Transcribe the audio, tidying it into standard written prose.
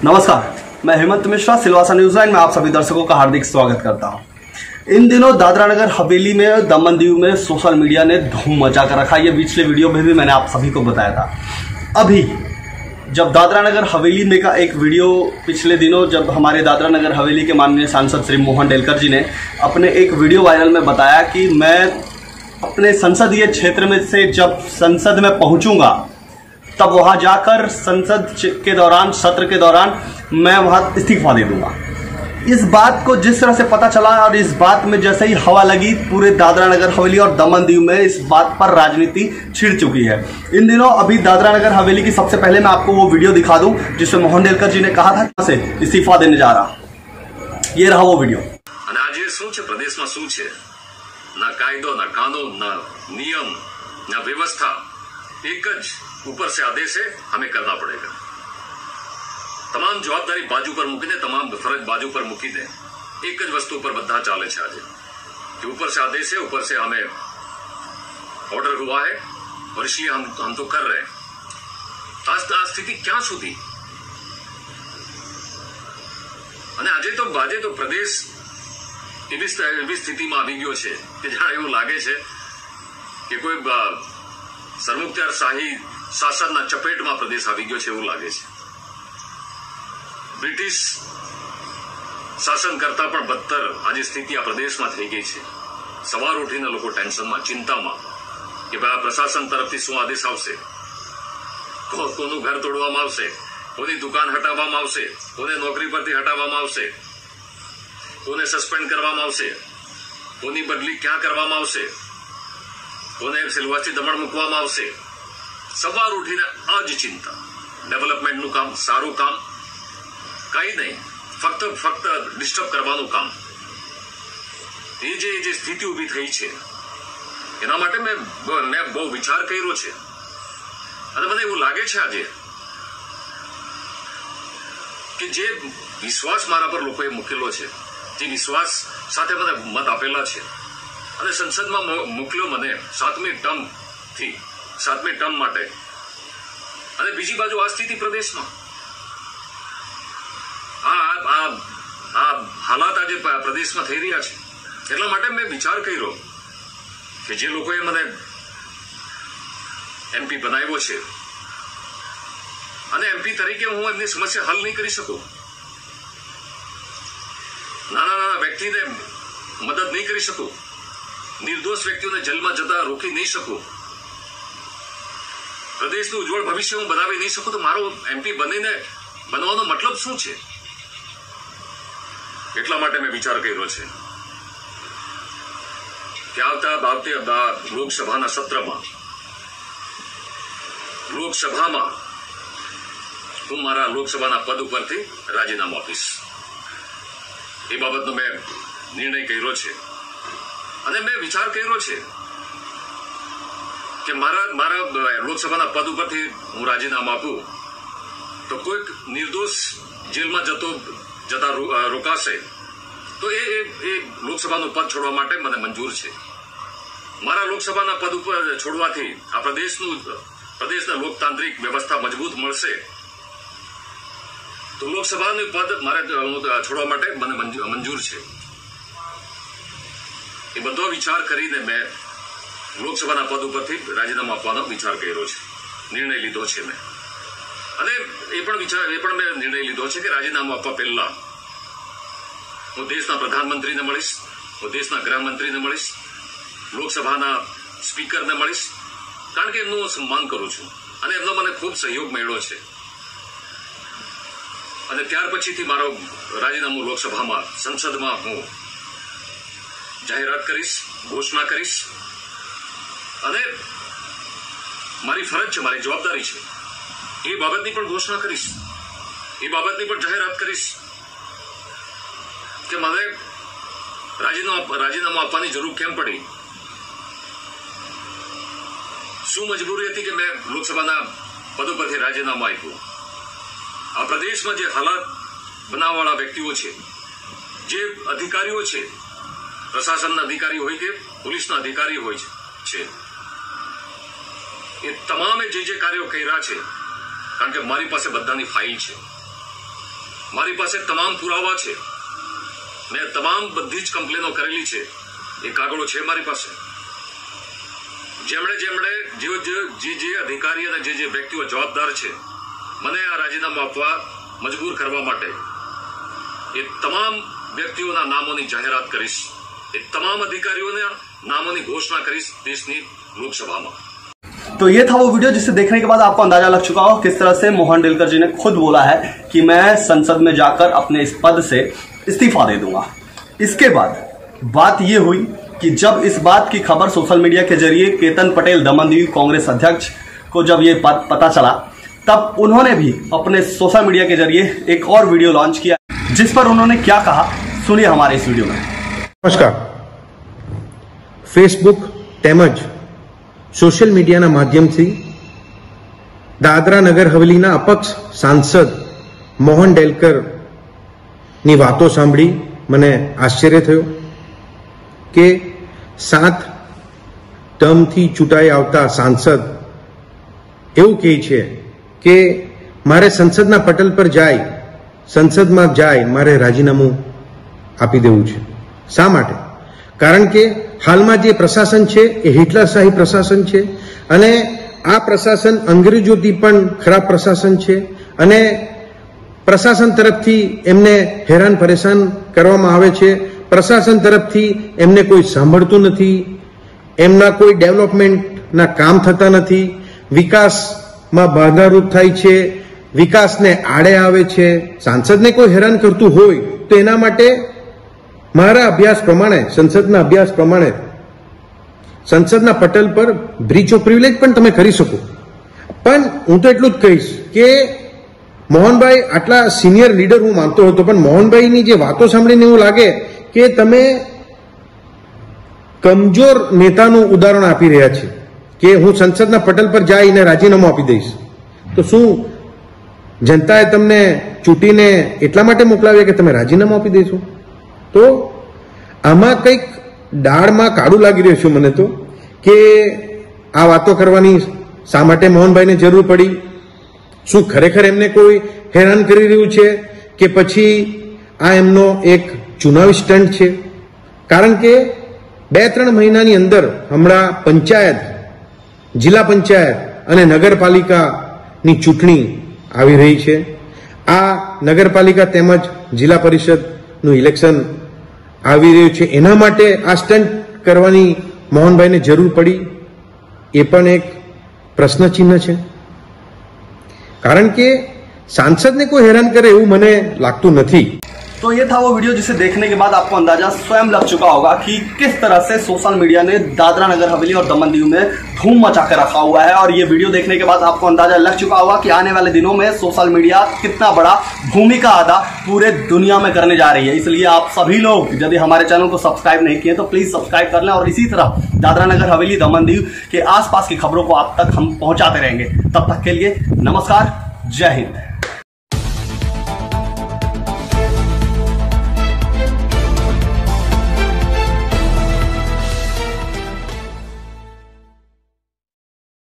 नमस्कार, मैं Hemant Mishra, Silvassa news line में आप सभी दर्शकों का हार्दिक स्वागत करता हूं। इन दिनों दादरा नगर हवेली में, दमन दीव में सोशल मीडिया ने धूम मचा कर रखा। ये पिछले वीडियो में भी मैंने आप सभी को बताया था। अभी जब दादरा नगर हवेली में का एक वीडियो पिछले दिनों, जब हमारे दादरा नगर हवेली के माननीय सांसद श्री मोहन डेलकर जी ने अपने एक वीडियो वायरल में बताया कि मैं अपने संसदीय क्षेत्र में से जब संसद में पहुंचूंगा तब वहां जाकर संसद के दौरान, सत्र के दौरान मैं वहां इस्तीफा दे दूंगा। इस बात को जिस तरह से पता चला और इस बात में जैसे ही हवा लगी, पूरे दादरा नगर हवेली और दमन दीव में इस बात पर राजनीति छिड़ चुकी है। इन दिनों अभी दादरा नगर हवेली की सबसे पहले मैं आपको वो वीडियो दिखा दूं जिसमें मोहन डेलकर जी ने कहा था से इस्तीफा देने जा रहा। ये रहा वो वीडियो। आज શું છે પ્રદેશમાં શું છે, ના કાયદો, ના કાનૂન, ના નિયમ, ના વ્યવસ્થા, એક જ ऊपर से आदेश है, हमें करना पड़ेगा। तमाम जवाबदारी बाजू पर मूकी दे, तमाम फरज बाजू पर मूकी दे, एक ज वस्तु पर बधा चाले छे आज कि ऊपर से आदेश है, ऊपर से हमें ऑर्डर हुआ है और इसलिए हम तो कर रहे हैं। आज स्थिति क्या सुधी અને આજે તો પ્રદેશ એવી સ્થિતિમાં આવી ગયો છે કે જાણે એવું લાગે છે કે કોઈ સરમુખત્યારશાહી શાસનના ચપેટમાં પ્રદેશ આવી ગયો છે એવું લાગે છે। બ્રિટિશ શાસન કરતા પણ બદતર આજે સ્થિતિ આ પ્રદેશમાં થઈ ગઈ છે। સવાર ઉઠીને લોકો ટેન્શનમાં, ચિંતામાં કે ભાઈ આ પ્રશાસન તરફથી શું આદેશ આવશે, કોનું ઘર તોડવામાં આવશે, કોની દુકાન હટાવવામાં આવશે, કોને નોકરી પરથી હટાવવામાં આવશે, કોને સસ્પેન્ડ કરવામાં આવશે, કોની બદલી ક્યાં કરવામાં આવશે, કોને સિલવાસથી દમણ મૂકવામાં આવશે। સવાર ઉઠીને આ જ ચિંતા। ડેવલપમેન્ટનું કામ, સારું કામ કઈ નહીં, ફક્ત ડિસ્ટર્બ કરવાનું કામ। એ જે સ્થિતિ ઊભી થઈ છે એના માટે મેં બહુ વિચાર કર્યો છે અને મને એવું લાગે છે આજે કે જે વિશ્વાસ મારા પર લોકોએ મૂકેલો છે, જે વિશ્વાસ સાથે મને મત આપેલા છે અને સંસદમાં મોકલ્યો મને 7મી ટર્મ માટે, અને બીજી બાજુ આ સ્થિતિ પ્રદેશમાં, આ હાલાત આજે પ્રદેશમાં થઈ રહ્યા છે। એટલા માટે મેં વિચાર કર્યો કે જે લોકોએ મને એમપી બનાવ્યો છે અને એમપી તરીકે હું એમની સમસ્યા હલ નહીં કરી શકું, નાના વ્યક્તિને મદદ નહીં કરી શકું, નિર્દોષ વ્યક્તિઓને જેલમાં જતા રોકી નહીં શકું, પ્રદેશનું ઉજ્જવળ ભવિષ્ય હું બનાવી નહીં શકું, તો મારો એમપી બનવાનો મતલબ શું છે? એટલા માટે મેં વિચાર કર્યો છે કે આવતા લોકસભાના સત્રમાં, લોકસભામાં હું મારા લોકસભાના પદ ઉપરથી રાજીનામું આપીશ। એ બાબતનો મેં નિર્ણય કર્યો છે અને મેં વિચાર કર્યો છે કે મારા લોકસભાના પદ ઉપરથી હું રાજીનામું આપું તો કોઈક નિર્દોષ જેલમાં જતા રોકાશે તો એ લોકસભાનું પદ છોડવા માટે મને મંજૂર છે। મારા લોકસભાના પદ ઉપર છોડવાથી આ પ્રદેશના લોકતાંત્રિક વ્યવસ્થા મજબૂત મળશે, તો લોકસભાનું પદ મારે છોડવા માટે મને મંજૂર છે। એ બધો વિચાર કરીને મેં લોકસભાના પદ ઉપરથી રાજીનામું આપવાનો વિચાર કર્યો છે, નિર્ણય લીધો છે મેં। અને એ પણ મેં નિર્ણય લીધો છે કે રાજીનામું આપવા પહેલા હું દેશના પ્રધાનમંત્રીને મળીશ, હું દેશના ગૃહમંત્રીને મળીશ, લોકસભાના સ્પીકરને મળીશ, કારણ કે એમનું હું સન્માન કરું છું અને એમનો મને ખૂબ સહયોગ મળ્યો છે। અને ત્યાર પછીથી મારો રાજીનામું લોકસભામાં, સંસદમાં હું જાહેરાત કરીશ, ઘોષણા કરીશ અને મારી ફરજ છે, મારી જવાબદારી છે, એ બાબતની પણ ઘોષણા કરીશ, એ બાબતની પણ જાહેરાત કરીશ કે મને રાજીનામું આપવાની જરૂર કેમ પડી, શું મજબૂરી હતી કે મેં લોકસભાના પદ પરથી રાજીનામું આપ્યું। આ પ્રદેશમાં જે હાલાત બનાવવાવાળા વ્યક્તિઓ છે, જે અધિકારીઓ છે, પ્રશાસનના અધિકારી હોય કે પોલીસના અધિકારી હોય છે, એ તમામે જે કાર્યો કર્યા છે, કારણ કે મારી પાસે બધાની ફાઇલ છે, મારી પાસે તમામ પુરાવા છે. મેં તમામ બધી જ કમ્પ્લેનો કરેલી છે. એ કાગળો છે મારી પાસે. જેમણે જે અધિકારી અને જે વ્યક્તિઓ જવાબદાર છે મને આ રાજીનામું આપવા મજબૂર કરવા માટે, એ તમામ વ્યક્તિઓના નામોની જાહેરાત કરીશ. એ તમામ अधिकारियों नामों की घोषणा करी देश की लोकसभा में. तो ये था वो वीडियो जिसे देखने के बाद आपको अंदाजा लग चुका होगा किस तरह से मोहन डेलकर जी ने खुद बोला है कि मैं संसद में जाकर अपने इस पद से इस्तीफा दे दूंगा. इसके बाद बात ये हुई कि जब इस बात की खबर सोशल मीडिया के जरिए केतन पटेल दमनदीव कांग्रेस अध्यक्ष को जब ये पता चला, तब उन्होंने भी अपने सोशल मीडिया के जरिए एक और वीडियो लॉन्च किया, जिस पर उन्होंने क्या कहा सुनिए हमारे इस वीडियो में. नमस्कार. फेसबुक તેમજ સોશિયલ મીડિયાના માધ્યમથી દાદરા નગર હવેલીના અપક્ષ સાંસદ મોહન ડેલકરની વાતો સાંભળી મને આશ્ચર્ય થયો કે 7 ટર્મથી ચૂંટાઈ આવતા સાંસદ એવું કહે છે કે મારે સંસદના પટલ પર સંસદમાં મારે રાજીનામું આપી દેવું છે. શા માટે? કારણ કે હાલમાં જે પ્રશાસન છે એ હિટલરશાહી પ્રશાસન છે અને આ પ્રશાસન અંગ્રેજોથી પણ ખરાબ પ્રશાસન છે અને પ્રશાસન તરફથી એમને હેરાન પરેશાન કરવામાં આવે છે. પ્રશાસન તરફથી એમને કોઈ સાંભળતું નથી, એમના કોઈ ડેવલપમેન્ટના કામ થતા નથી, વિકાસમાં બાધારૂપ થાય છે, વિકાસને આડે આવે છે. સાંસદને કોઈ હેરાન કરતું હોય તો એના માટે મારા અભ્યાસ પ્રમાણે, સંસદના અભ્યાસ પ્રમાણે સંસદના પટલ પર બ્રીચ ઓફ પ્રિવિલેજ પણ તમે કરી શકો. પણ હું તો એટલું જ કહીશ કે મોહનભાઈ આટલા સિનિયર લીડર હું માનતો હતો, પણ મોહનભાઈની જે વાતો સાંભળીને એવું લાગે કે તમે કમજોર નેતાનું ઉદાહરણ આપી રહ્યા છે કે હું સંસદના પટલ પર જઈને રાજીનામું આપી દઈશ. તો શું જનતાએ તમને ચૂંટીને એટલા માટે મોકલાવ્યા કે તમે રાજીનામું આપી દેશો? તો આમાં કંઈક દાળમાં કાળું લાગી રહ્યું છે મને તો, કે આ વાતો કરવાની શા માટે મોહનભાઈને જરૂર પડી? શું ખરેખર એમને કોઈ હેરાન કરી રહ્યું છે કે પછી આ એમનો એક ચુનાવી સ્ટન્ટ છે? કારણ કે 2-3 મહિનાની અંદર હમણાં પંચાયત, જિલ્લા પંચાયત અને નગરપાલિકાની ચૂંટણી આવી રહી છે. આ નગરપાલિકા તેમજ જિલ્લા પરિષદનું ઇલેક્શન આવી રહ્યું છે. એના માટે આ સ્ટન્ટ કરવાની મોહનભાઈને જરૂર પડી, એ પણ એક પ્રશ્નચિહ્ન છે. કારણ કે सांसद ने कोई हैरान करे એવું મને લાગતું નથી। तो ये था वो वीडियो जिसे देखने के बाद आपको अंदाजा स्वयं लग चुका होगा कि किस तरह से सोशल मीडिया ने दादरा नगर हवेली और दमन दीव में धूम मचा कर रखा हुआ है। और ये वीडियो देखने के बाद आपको अंदाजा लग चुका होगा कि आने वाले दिनों में सोशल मीडिया कितना बड़ा भूमिका अदा पूरे दुनिया में करने जा रही है। इसलिए आप सभी लोग यदि हमारे चैनल को सब्सक्राइब नहीं किए तो प्लीज सब्सक्राइब कर लें और इसी तरह दादरा नगर हवेली दमन दीव के आसपास की खबरों को आप तक हम पहुंचाते रहेंगे। तब तक के लिए नमस्कार, जय हिंद।